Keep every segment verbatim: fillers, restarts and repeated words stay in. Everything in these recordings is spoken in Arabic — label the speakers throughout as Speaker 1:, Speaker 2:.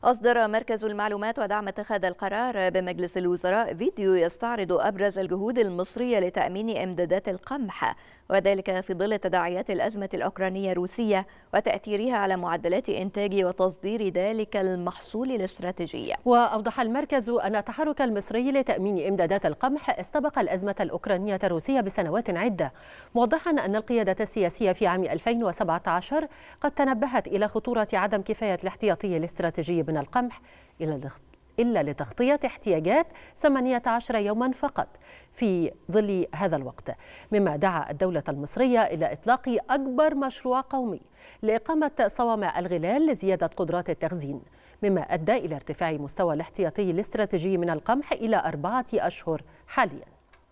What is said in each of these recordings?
Speaker 1: أصدر مركز المعلومات ودعم اتخاذ القرار بمجلس الوزراء فيديو يستعرض أبرز الجهود المصرية لتأمين إمدادات القمح، وذلك في ظل تداعيات الأزمة الأوكرانية الروسية وتأثيرها على معدلات إنتاج وتصدير ذلك المحصول الاستراتيجي.
Speaker 2: وأوضح المركز أن التحرك المصري لتأمين إمدادات القمح استبق الأزمة الأوكرانية الروسية بسنوات عدة، موضحا أن القيادة السياسية في عام ألفين وسبعة عشر قد تنبهت إلى خطورة عدم كفاية الاحتياطي الاستراتيجي من القمح إلا لتغطية احتياجات ثمانية عشر يوما فقط في ظل هذا الوقت، مما دعا الدولة المصرية إلى إطلاق أكبر مشروع قومي لإقامة صوامع الغلال لزيادة قدرات التخزين، مما أدى إلى ارتفاع مستوى الاحتياطي الاستراتيجي من القمح إلى أربعة أشهر حاليا.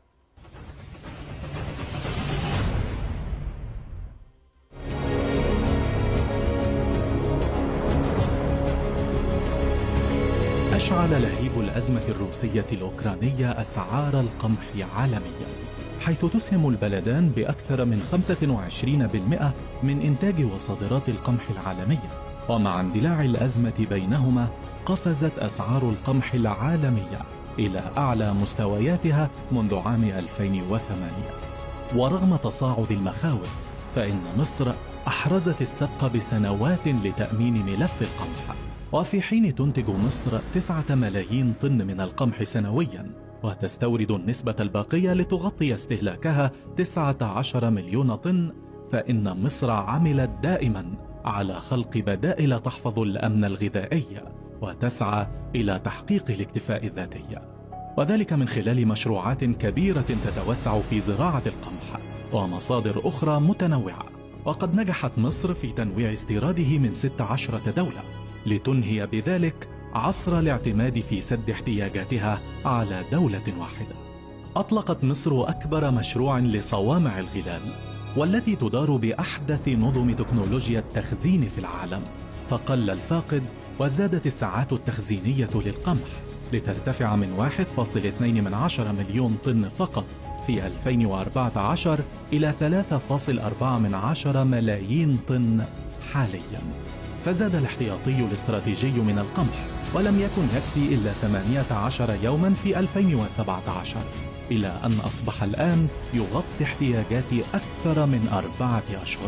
Speaker 3: أشعل لهيب الأزمة الروسية الأوكرانية أسعار القمح عالميا، حيث تسهم البلدان بأكثر من خمسة وعشرين بالمئة من إنتاج وصادرات القمح العالمية. ومع اندلاع الأزمة بينهما قفزت أسعار القمح العالمية إلى أعلى مستوياتها منذ عام ألفين وثمانية. ورغم تصاعد المخاوف فإن مصر أحرزت السبق بسنوات لتأمين ملف القمح، وفي حين تنتج مصر تسعة ملايين طن من القمح سنويا وتستورد النسبة الباقية لتغطي استهلاكها تسعة عشر مليون طن، فإن مصر عملت دائما على خلق بدائل تحفظ الأمن الغذائي وتسعى إلى تحقيق الاكتفاء الذاتي، وذلك من خلال مشروعات كبيرة تتوسع في زراعة القمح ومصادر أخرى متنوعة. وقد نجحت مصر في تنويع استيراده من ست عشرة دولة لتنهي بذلك عصر الاعتماد في سد احتياجاتها على دولة واحدة. أطلقت مصر أكبر مشروع لصوامع الغلال، والتي تدار بأحدث نظم تكنولوجيا التخزين في العالم، فقل الفاقد وزادت الساعات التخزينية للقمح لترتفع من واحد فاصلة اثنين من عشرة مليون طن فقط في ألفين وأربعة عشر إلى ثلاثة فاصلة أربعة من عشرة ملايين طن حاليا. فزاد الاحتياطي الاستراتيجي من القمح، ولم يكن يكفي إلا ثمانية عشر يوما في ألفين وسبعة عشر، إلى أن أصبح الآن يغطي احتياجات أكثر من أربعة أشهر.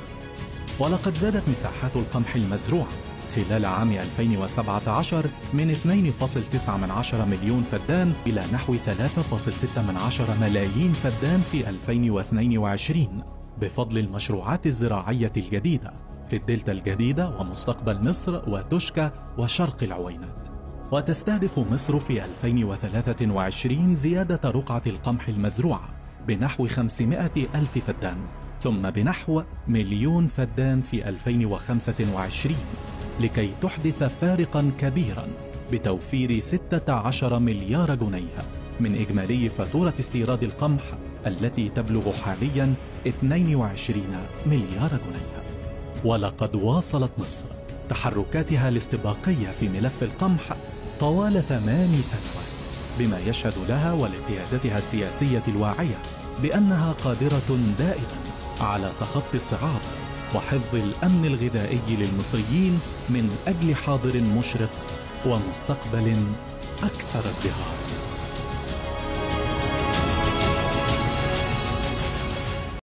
Speaker 3: ولقد زادت مساحات القمح المزروع خلال عام ألفين وسبعة عشر من اثنين فاصلة تسعة من عشرة مليون فدان إلى نحو ثلاثة فاصلة ستة من عشرة ملايين فدان في ألفين واثنين وعشرين بفضل المشروعات الزراعية الجديدة في الدلتا الجديدة ومستقبل مصر وتوشكا وشرق العوينات. وتستهدف مصر في ألفين وثلاثة وعشرين زيادة رقعة القمح المزروعة بنحو خمسمائة ألف فدان، ثم بنحو مليون فدان في ألفين وخمسة وعشرين، لكي تحدث فارقا كبيرا بتوفير ستة عشر مليار جنيه من إجمالي فاتورة استيراد القمح التي تبلغ حاليا اثنين وعشرين مليار جنيه. ولقد واصلت مصر تحركاتها الاستباقية في ملف القمح طوال ثمان سنوات، بما يشهد لها ولقيادتها السياسية الواعية بأنها قادرة دائما على تخطي الصعاب وحفظ الأمن الغذائي للمصريين من أجل حاضر مشرق ومستقبل أكثر ازدهارا.